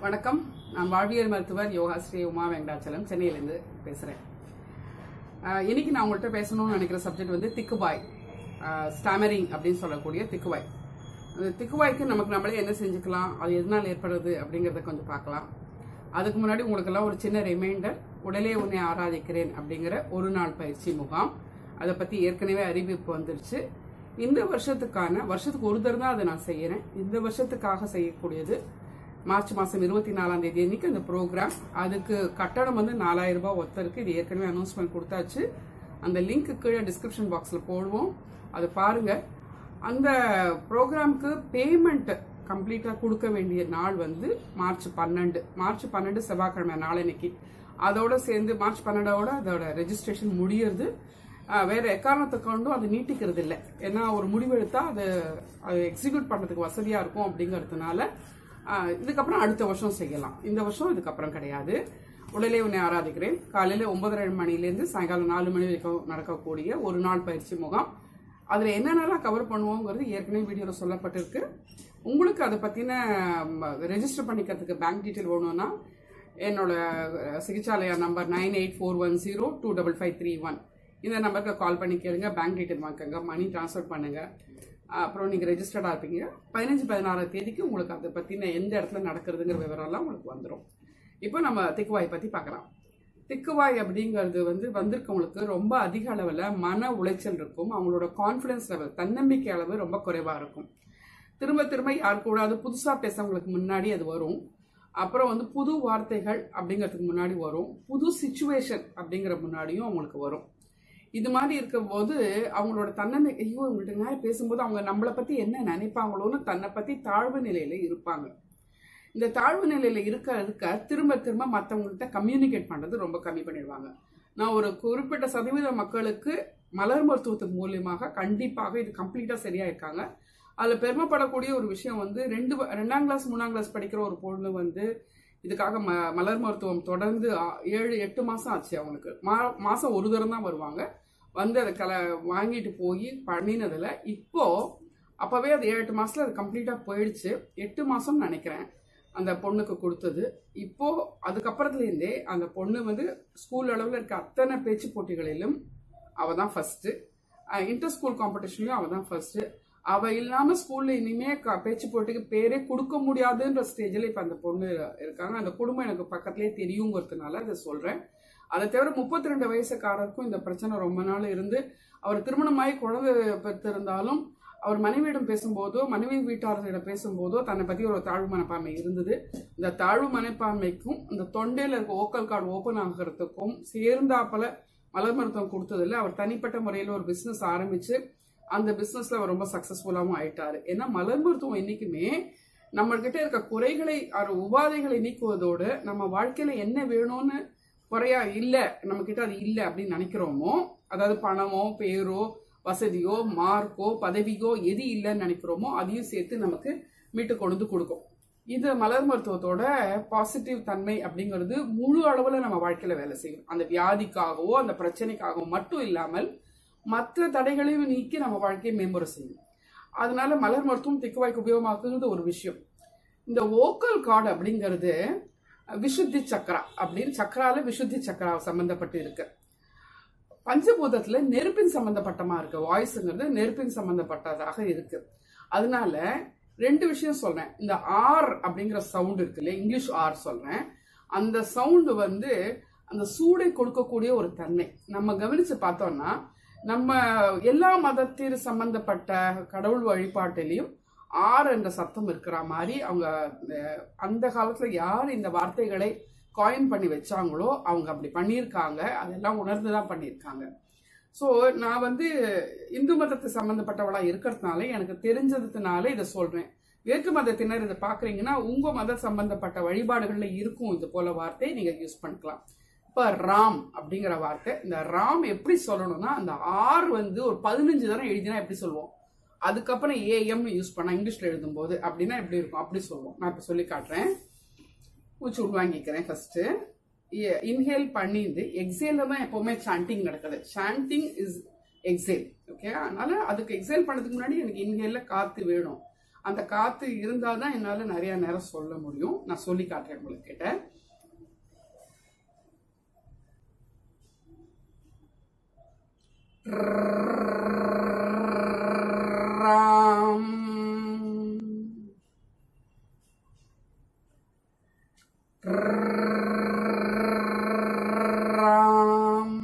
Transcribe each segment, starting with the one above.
வணக்கம். நான் வாழ்வியல் மருத்துவர் யோகா ஸ்ரீ உமா வெங்கடாச்சலம் சென்னையிலேருந்து பேசுகிறேன். இன்னைக்கு நான் உங்கள்கிட்ட பேசணும்னு நினைக்கிற சப்ஜெக்ட் வந்து திக்குவாய், ஸ்டாமரிங் அப்படின்னு சொல்லக்கூடிய திக்குவாய். அந்த திக்குவாய்க்கு நம்மளே என்ன செஞ்சுக்கலாம், அது எதனால் ஏற்படுறது அப்படிங்கிறத கொஞ்சம் பார்க்கலாம். அதுக்கு முன்னாடி உங்களுக்கெல்லாம் ஒரு சின்ன ரிமைண்டர், உடலே உன்னை ஆராதிக்கிறேன் அப்படிங்கிற ஒரு நாள் பயிற்சி முகாம், அதை பற்றி ஏற்கனவே அறிவிப்பு வந்துருச்சு. இந்த வருஷத்துக்கு ஒரு தடவை தான் அதை நான் செய்யறேன். இந்த வருஷத்துக்காக செய்யக்கூடியது மார்ச் மாதம் 24ஆம் தேதி அன்னைக்கு அந்த ப்ரோக்ராம். அதுக்கு கட்டணம் வந்து 4000 ரூபாய் ஒருத்தருக்கு. இது ஏற்கனவே அனௌன்ஸ்மெண்ட் கொடுத்தாச்சு. அந்த லிங்க் கீழே டிஸ்கிரிப்ஷன் பாக்ஸில் போடுவோம், அதை பாருங்க. அந்த ப்ரோக்ராமுக்கு பேமெண்ட் கம்ப்ளீட்டாக கொடுக்க வேண்டிய நாள் வந்து மார்ச் 12 செவ்வாய்க்கிழமை நாளன்னைக்கு. அதோட சேர்ந்து மார்ச் 12ஓட அதோட ரெஜிஸ்ட்ரேஷன் முடியறது. வேற எக்காரணத்தை கொண்டும் அது நீட்டிக்கிறது இல்லை. ஏன்னா ஒரு முடிவெடுத்தா அது எக்ஸிக்யூட் பண்றதுக்கு வசதியா இருக்கும் அப்படிங்கிறதுனால இதுக்கப்புறம் அடுத்த வருஷம் செய்யலாம். இந்த வருஷம் இதுக்கப்புறம் கிடையாது. உடலே உன்னை ஆராதிக்கிறேன் காலையில 9:30 மணிலேருந்து சாயங்காலம் 4 மணி வரைக்கும் நடக்கக்கூடிய ஒரு நாள் பயிற்சி முகாம். அதுல என்னென்னலாம் கவர் பண்ணுவோங்கிறது ஏற்கனவே வீடியோல சொல்லப்பட்டிருக்கு. உங்களுக்கு அதை பத்தின ரெஜிஸ்டர் பண்ணிக்கிறதுக்கு பேங்க் டீட்டெயில் வேணும்னா என்னோட சிகிச்சாலயா நம்பர் 9841025531 இந்த நம்பருக்கு கால் பண்ணி கேளுங்க. பேங்க் டீட்டெயில் வாங்கிக்கோங்க, மணி டிரான்ஸ்ஃபர் பண்ணுங்க. அப்புறம் நீங்கள் ரெஜிஸ்டர்டாக இருப்பீங்க. 15-16 தேதிக்கு உங்களுக்கு அதை பற்றின எந்த இடத்துல நடக்கிறதுங்கிற விவரம்லாம் உங்களுக்கு வந்துடும். இப்போ நம்ம திக்குவாய் பற்றி பார்க்கலாம். திக்குவாய் அப்படிங்கிறது வந்து வந்திருக்கவங்களுக்கு ரொம்ப அதிக அளவில் மன உளைச்சல் இருக்கும். அவங்களோட கான்ஃபிடன்ஸ் லெவல், தன்னம்பிக்கை அளவு ரொம்ப குறைவாக இருக்கும். திரும்ப திரும்ப யார் கூடாது புதுசாக பேசுறவங்களுக்கு முன்னாடி அது வரும். அப்புறம் வந்து புது வார்த்தைகள் அப்படிங்கிறதுக்கு முன்னாடி வரும். புது சிச்சுவேஷன் அப்படிங்கிற முன்னாடியும் அவங்களுக்கு வரும். இது மாதிரி இருக்கும்போது அவங்களோட தன்னம்பிக்கை, ஐயோ இவங்கள்ட்ட நேரம் பேசும்போது அவங்க நம்மளை பத்தி என்ன நினைப்பாங்களோன்னு தன்னை பத்தி தாழ்வு நிலையில இருப்பாங்க. இந்த தாழ்வு நிலையில இருக்க திரும்ப திரும்ப மற்றவங்கள்ட்ட கம்யூனிகேட் பண்றது ரொம்ப கம்மி பண்ணிடுவாங்க. நான் ஒரு குறிப்பிட்ட சதவீத மக்களுக்கு மலர் மருத்துவத்தின் மூலியமாக கண்டிப்பாக இது கம்ப்ளீட்டா சரியா இருக்காங்க. அதுல பெருமைப்படக்கூடிய ஒரு விஷயம் வந்து 2ஆம் கிளாஸ் 3ஆம் கிளாஸ் படிக்கிற ஒரு பொண்ணு வந்து இதுக்காக மலர் மருத்துவம் தொடர்ந்து 7-8 மாசம் ஆச்சு. அவங்களுக்கு மாசம் ஒரு தரம் தான் வருவாங்க. வந்து அதை வாங்கிட்டு போய் பண்ணினதுல அப்பவே அது 7-8 மாசத்துல அது கம்ப்ளீட்டா போயிடுச்சு. 8 மாசம் நினைக்கிறேன் அந்த பொண்ணுக்கு கொடுத்தது. இப்போ அதுக்கப்புறத்துல இருந்தே அந்த பொண்ணு வந்து ஸ்கூல் அளவுல இருக்க அத்தனை பேச்சு போட்டிகளிலும் அவ தான் ஃபர்ஸ்ட். இன்டர் ஸ்கூல் காம்படிஷன்லயும் அவ தான் ஃபர்ஸ்ட். அவ இல்லாம ஸ்கூல்ல இனிமே பேச்சு போட்டிக்கு பேரே கொடுக்க முடியாதுன்ற ஸ்டேஜ்ல இப்ப அந்த பொண்ணு இருக்காங்க. அந்த குடும்பம் எனக்கு பக்கத்திலே தெரியுங்கிறதுனால அதை சொல்றேன். அதை தவிர 32 வயசுக்காரருக்கும் இந்த பிரச்சனை ரொம்ப நாள் இருந்து, அவர் திருமணமாகி குழந்தை பெற்றிருந்தாலும் அவர் மனைவியிடம் பேசும்போதோ மனைவி வீட்டாளர்களிடம் பேசும்போதோ தன்னை பத்தி ஒரு தாழ்வு மனப்பான்மை இருந்தது. இந்த தாழ்வு மனப்பான்மைக்கும் இந்த தொண்டையில இருக்க ஓக்கல் கார்டு ஓபன் ஆகிறதுக்கும் சேர்ந்தாப்பல மலர் மருத்துவம் கொடுத்ததில்ல. அவர் தனிப்பட்ட முறையில ஒரு பிசினஸ் ஆரம்பிச்சு அந்த பிசினஸ்ல அவர் ரொம்ப சக்சஸ்ஃபுல்லாவும் ஆயிட்டாரு. ஏன்னா மலர் மருத்துவம் என்னைக்குமே நம்மகிட்ட இருக்க குறைகளை உபாதைகளை நீக்குவதோடு நம்ம வாழ்க்கையில என்ன வேணும்னு குறையா இல்ல, நம்ம கிட்ட அது இல்ல அப்படின்னு நினைக்கிறோமோ, அதாவது பணமோ பேரோ வசதியோ மார்க்கோ பதவியோ எது இல்லைன்னு நினைக்கிறோமோ அதையும் சேர்த்து நமக்கு மீட்டு கொண்டு கொடுக்கும். இது மலர் மருத்துவத்தோட பாசிட்டிவ் தன்மை அப்படிங்கிறது முழு அளவுல நம்ம வாழ்க்கையில வேலை செய்யும். அந்த வியாதிக்காகவோ அந்த பிரச்சனைக்காகவோ மட்டும் இல்லாமல் மற்ற தடைகளையும் நீக்கி நம்ம வாழ்க்கையை மேம்பட செய்யும். அதனால மலர் மருத்துவம் திக்குவாய்க்கு உபயோகமாக்குறது ஒரு விஷயம். இந்த ஓக்கல் கார்டு அப்படிங்கிறது விசுத்தி சக்கரா அப்படின்னு, சக்கரால விசுத்தி சக்கரா சம்பந்தப்பட்டு இருக்கு. பஞ்சபூதத்துல நெருப்பின் சம்பந்தப்பட்டமா இருக்கு. வாய்ஸ்ங்கிறது நெருப்பின் சம்பந்தப்பட்டதாக இருக்கு. அதனால 2 விஷயம் சொல்றேன். இந்த ஆர் அப்படிங்கிற சவுண்ட் இருக்கு இல்லையா, இங்கிலீஷ் ஆர் சொல்றேன். அந்த சவுண்ட் வந்து அந்த சூடை கொடுக்கக்கூடிய ஒரு தன்மை. நம்ம கவனிச்சு பார்த்தோம்னா நம்ம எல்லா மதத்திற்கு சம்பந்தப்பட்ட கடவுள் வழிபாட்டிலையும் ஆர் என்ற சத்தம் இருக்கிற மாதிரி அவங்க அந்த காலத்துல யார் இந்த வார்த்தைகளை காயின் பண்ணி வச்சாங்களோ அவங்க அப்படி பண்ணியிருக்காங்க. அதெல்லாம் உணர்ந்துதான் பண்ணியிருக்காங்க. ஸோ நான் வந்து இந்து மதத்தை சம்பந்தப்பட்டவளா இருக்கிறதுனால எனக்கு தெரிஞ்சதுனால இதை சொல்றேன். வேற்று மதத்தினர் இதை பாக்குறீங்கன்னா உங்க மத சம்பந்தப்பட்ட வழிபாடுகள்ல இருக்கும் இது போல வார்த்தை நீங்க யூஸ் பண்ணிக்கலாம். இப்ப ராம் அப்படிங்கிற வார்த்தை, இந்த ராம் எப்படி சொல்லணும்னா அந்த ஆர் வந்து ஒரு 15 தரம் எழுதினா எப்படி சொல்லுவோம், அதுக்கப்புறம் ஏஎம் யூஸ் பண்ணா இங்கிலீஷ்ல எழுதும் போது அப்படின்னா எப்படி இருக்கும், அப்படி சொல்லுவோம். நான் இப்ப சொல்லி காட்டுறேன். மூச்சு உள்வாங்கிக்கிறேன். ஃபர்ஸ்ட் இன்ஹேல் பண்ணிட்டு எக்ஸேல தான் எப்பவுமே சாண்டிங் நடக்குது. Sanding is exhale. ஓகே, அதனால அதுக்கு எக்ஸேல் பண்ணதுக்கு முன்னாடி எனக்கு இன்ஹேல்ல காத்து வேணும். அந்த காற்று இருந்தால் தான் என்னால் நிறைய நேரம் சொல்ல முடியும். நான் சொல்லி காட்டுறேன் உங்களுக்கு கிட்ட. ராம் ராம்.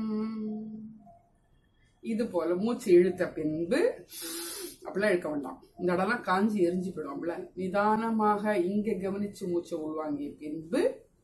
இது போல மூச்சு இழுத்த பின்பு அப்படிலாம் இழுக்க வேண்டாம். இந்த இடம்லாம் காஞ்சி எரிஞ்சு போயிடும்ல. நிதானமாக இங்க கவனிச்சு மூச்சை உள்வாங்கிய பின்பு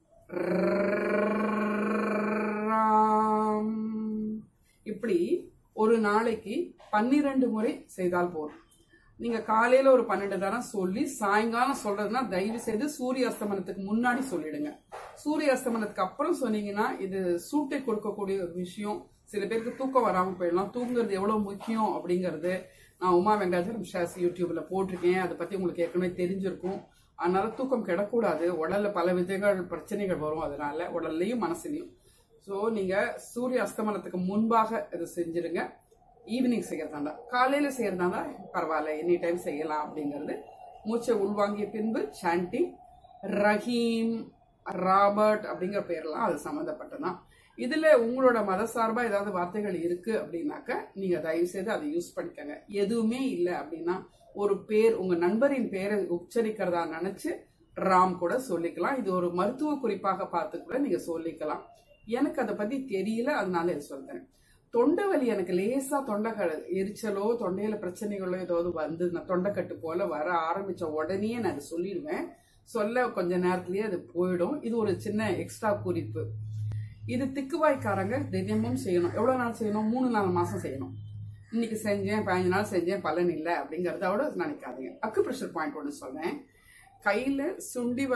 ராம். இப்படி ஒரு நாளைக்கு 12 முறை செய்தால் போதும். நீங்க காலையில ஒரு 12 தரம் சொல்லி சாயங்காலம் சொல்றதுன்னா தயவு செய்து சூரிய அஸ்தமனத்துக்கு முன்னாடி சொல்லிடுங்க. சூரிய அஸ்தமனத்துக்கு அப்புறம் சொன்னீங்கன்னா இது சூட்டை கொடுக்கக்கூடிய ஒரு விஷயம். சில பேருக்கு தூக்கம் வராம போயிடலாம். தூங்குறது எவ்வளவு முக்கியம் அப்படிங்கறது நான் உமா வெங்கடாச்சலம் ஷாஸ் யூடியூப்ல போட்டிருக்கேன். அதை பத்தி உங்களுக்கு ஏற்கனவே தெரிஞ்சிருக்கும். அதனால தூக்கம் கிடக்கூடாது. உடல்ல பல விதங்கள் பிரச்சனைகள் வரும். அதனால உடல்லையும் மனசுலையும். ஸோ நீங்க சூரிய அஸ்தமனத்துக்கு முன்பாக இது செஞ்சிருங்க. ஈவினிங் செய்யறதா காலையில செய்யறதா பரவாயில்ல, எனி டைம் செய்யலாம் அப்படிங்கிறது. மூச்சை உள்வாங்கிய பின்பு சாண்டிங் ரஹீம், ராபர்ட் அப்படிங்கிற பேர்லாம் அது சம்மந்தப்பட்டதான். இதுல உங்களோட மத சார்பா ஏதாவது வார்த்தைகள் இருக்கு அப்படின்னாக்க நீங்க தயவு செய்து அதை யூஸ் பண்ணிக்கங்க. எதுவுமே இல்லை அப்படின்னா ஒரு பேர், உங்க நண்பரின் பேரை உச்சரிக்கிறதா நினைச்சு ராம் கூட சொல்லிக்கலாம். இது ஒரு மருத்துவ குறிப்பாக பார்த்து கூட நீங்க சொல்லிக்கலாம். எனக்கு அதை பத்தி தெரியல, அதனால இதை சொல்றேன். தொண்டை வலி எனக்கு லேசா தொண்டை எரிச்சலோ தொண்டையில பிரச்சனைகளோ ஏதாவது வந்து தொண்டைக்கட்டு போல வர ஆரம்பிச்ச உடனே நான் அதை சொல்லிடுவேன். சொல்ல கொஞ்ச நேரத்திலேயே அது போயிடும். இது ஒரு சின்ன எக்ஸ்ட்ரா குறிப்பு. இது திக்குவாய்க்காரங்க தினமும் செய்யணும். எவ்வளவு நாள் செய்யணும்? 3-4 மாசம் செய்யணும். இன்னைக்கு செஞ்சேன், 15 நாள் செஞ்சேன், பலன் இல்லை அப்படிங்கறதோட நினைக்காதீங்க. அக்குப்ரெஷர் பாயிண்ட் ஒன்று சொல்றேன். கையில சுண்டி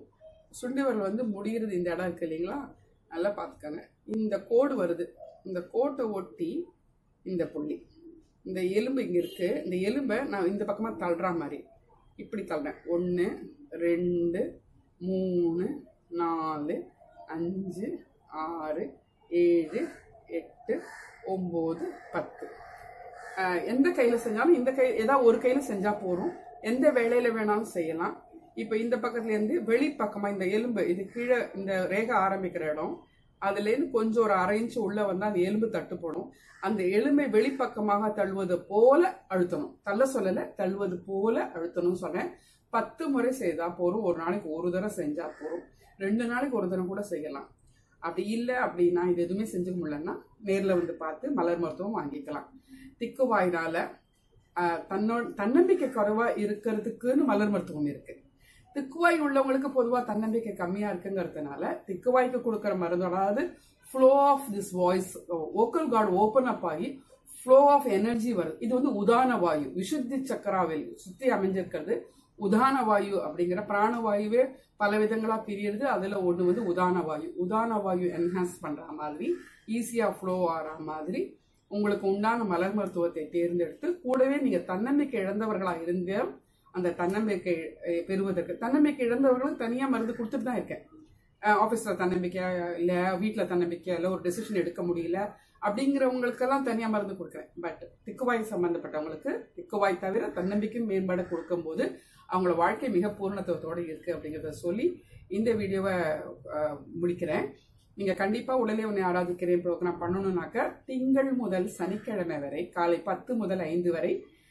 விரல் வந்து முடிகிறது இந்த இடம் இருக்கு இல்லைங்களா, நல்லா பாத்துக்கோங்க. இந்த கோடு வருது, இந்த கோட்டை ஒட்டி இந்த புள்ளி, இந்த எலும்பு இங்க இருக்கு. இந்த எலும்பை நான் இந்த பக்கமா தள்ளுற மாதிரி இப்படி தள்ளுறேன். 1 2 3 4 5 6 7 8 9 10. எந்த கையில செஞ்சாலும் இந்த கை ஏதாவது ஒரு கையில செஞ்சா போதும். எந்த வேலையில வேணாலும் செய்யலாம். இப்ப இந்த பக்கத்துல இருந்து வெளிப்பக்கமா இந்த எலும்பு, இது கீழே இந்த ரேகை ஆரம்பிக்கிற இடம், அதுல இருந்து கொஞ்சம் ஒரு 1/2 இன்ச் உள்ள வந்து அந்த எலும்பு தட்டுப்படும். அந்த எலும்பை வெளிப்பக்கமாக தள்ளுவது போல அழுத்தணும். தள்ள சொல்லல, தள்ளுவது போல அழுத்தணும் சொல்றேன். 10 முறை செய்தா போதும். ஒரு நாளைக்கு ஒரு தடவை செஞ்சா போதும். 2 நாளைக்கு ஒரு தடவை கூட செய்யலாம். அப்படி இல்லை அப்படின்னா இது எதுவுமே செஞ்சுக்க முடியலன்னா நேர்ல வந்து பார்த்து மலர் மருத்துவம் வாங்கிக்கலாம். திக்குவாயினால தன்னம்பிக்கை குறைவா இருக்கிறதுக்குன்னு மலர் மருத்துவம் இருக்கு. திக்குவாய் உள்ளவங்களுக்கு பொதுவா தன்னம்பிக்கை கம்மியா இருக்குங்கிறதுனால திக்குவாய்க்கு கொடுக்கற மருந்து, அதாவது flow of this voice, vocal cord open up ஆகி ஃப்ளோ ஆஃப் எனர்ஜி வருது. இது வந்து உதான வாயு, விசுத்தி சக்கராவில் சுத்தி அமைஞ்சிருக்கிறது உதான வாயு அப்படிங்கிற. பிராணவாயுவே பல விதங்களா பிரியுது. அதுல ஒண்ணு வந்து உதான வாயு. உதான வாயு என்ஹான்ஸ் பண்ற மாதிரி, ஈஸியா ஃப்ளோ ஆகிற மாதிரி உங்களுக்கு உண்டான மலர் மருத்துவத்தை தேர்ந்தெடுத்து, கூடவே நீங்க தன்னம்பிக்கை இழந்தவர்களா இருந்தால் அந்த தன்னம்பிக்கை பெறுவதற்கு, தன்னம்பிக்கை இழந்தவர்களுக்கு தனியா மருந்து கொடுத்துட்டு தான் இருக்கேன். ஆபீஸ்ல தன்னம்பிக்கை இல்ல, வீட்டுல தன்னம்பிக்கை இல்ல, ஒரு டெசிஷன் எடுக்க முடியல அப்படிங்கிறவங்களுக்கெல்லாம் தனியா மருந்து கொடுக்குறேன். பட் திக்குவாய் சம்பந்தப்பட்டவங்களுக்கு திக்குவாய் தவிர தன்னம்பிக்கையும் மேம்பட கொடுக்கும் போது அவங்களோட வாழ்க்கை மிக பூர்ணத்துவத்தோடு இருக்கு அப்படிங்கிறத சொல்லி இந்த வீடியோவை முடிக்கிறேன். நீங்க கண்டிப்பா உடலே உன்னை ஆராதிக்கிறேன் ப்ரோக்ராம் பண்ணணும்னாக்க திங்கள் முதல் சனிக்கிழமை வரை காலை 10 முதல் 5 வரை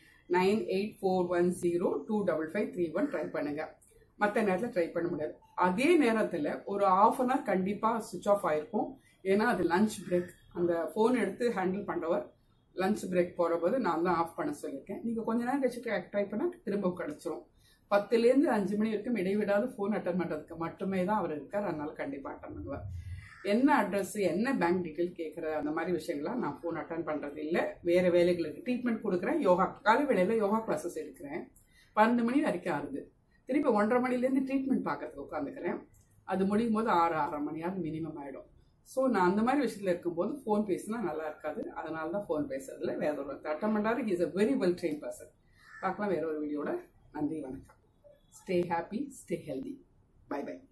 9841025531 ட்ரை பண்ணுங்க. மற்ற நேரத்தில் ட்ரை பண்ண முடியாது. அதே நேரத்தில் ஒரு ½ அன் ஹவர் கண்டிப்பா சுவிச் ஆஃப் ஆயிருக்கும். ஏன்னா அது லஞ்ச் பிரேக். அந்த போன் எடுத்து ஹேண்டில் பண்றவர் லஞ்ச் பிரேக் போற போது நான் தான் ஆஃப் பண்ண சொல்லியிருக்கேன். நீங்க கொஞ்ச நேரம் கழிச்சு ட்ரை பண்ணா திரும்ப கிடைச்சிரும். 10லேருந்து 5 மணி வரைக்கும் இடைவிடாது போன் அட்டன் பண்றதுக்கு மட்டுமே தான் அவர் இருக்கார். அதனால கண்டிப்பா அட்டன் பண்ணுவார். என்ன அட்ரஸ், என்ன பேங்க் டீட்டெயில் கேட்கறது, அந்த மாதிரி விஷயங்கள்லாம் நான் போன் அட்டன் பண்றது இல்லை. வேற வேலைகளுக்கு ட்ரீட்மெண்ட் கொடுக்குறேன். யோகா காலை வேளையில யோகா கிளாஸஸ் எடுக்கிறேன். 12 மணி வரைக்கும் ஆகுது. திருப்பி 1:30 மணிலேருந்து ட்ரீட்மெண்ட் பார்க்கறதுக்கு உட்காந்துக்கிறேன். அது முடியும் போது 6:30 மணியாவது மினிமம் ஆயிடும். ஸோ நான் அந்த மாதிரி விஷயத்துல இருக்கும்போது ஃபோன் பேசினா நல்லா இருக்காது. அதனால தான் ஃபோன் பேசுறதுல வேற ஒரு அட்டன் பண்றாரு. He is a very well train person. பார்க்கலாம் வேற ஒரு வீடியோட. நன்றி, வணக்கம். Stay happy, stay healthy. Bye by.